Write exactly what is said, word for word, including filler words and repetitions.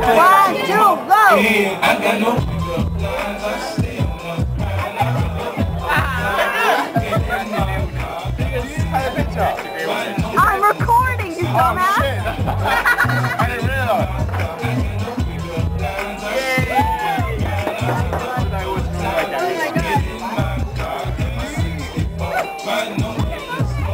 One, two, go! I got no. I'm recording, you dumbass! I didn't realize.